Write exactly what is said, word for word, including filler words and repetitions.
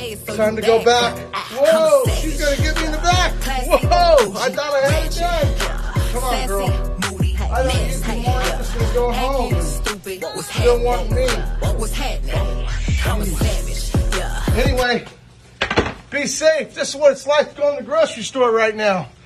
Time to go back. Whoa, she's gonna get me in the back. Whoa, I thought I had it done. Come on, girl. I don't need you more. I'm just gonna go home. You still want me. Anyway, be safe. This is what it's like to go in the grocery store right now.